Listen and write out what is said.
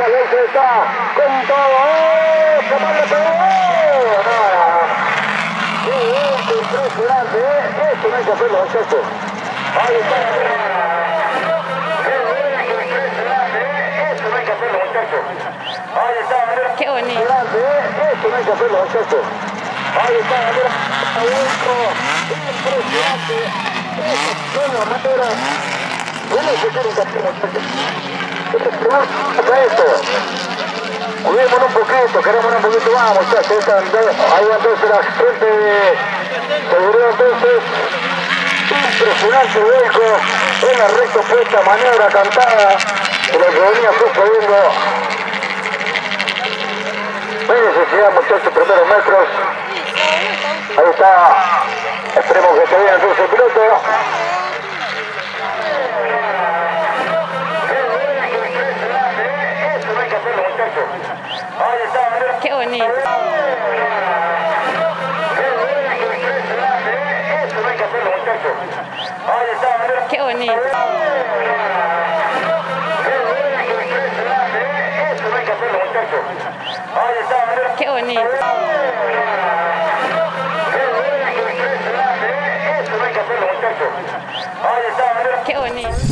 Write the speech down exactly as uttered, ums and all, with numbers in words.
muchachos, ahí está, con todo, ¡eh! ¡Tomar la pelota! ¡Qué golpe impresionante, eh! Esto no hay que hacerlo, muchachos. Ahí está. ¡Qué golpe impresionante, eh! Esto no hay que hacerlo, muchachos. Ahí está, qué bonito. Esto no hay que hacerlo, muchachos. Ahí está, impresionante. Esto es una manera. ¿Cómo se quiere un campeón, muchachos? Esto. Cuidémonos un poquito, queremos un poquito más, muchachos. Ahí entonces la gente de seguridad, entonces. Impresionante el vuelco. En la recta opuesta, maniobra cantada de lo que venía sucediendo. No hay necesidad, muchachos, primeros metros. Ahí está. Esperemos que se vea entonces el piloto. Qué bonito. Qué bonito. Qué bonito. Qué bonito.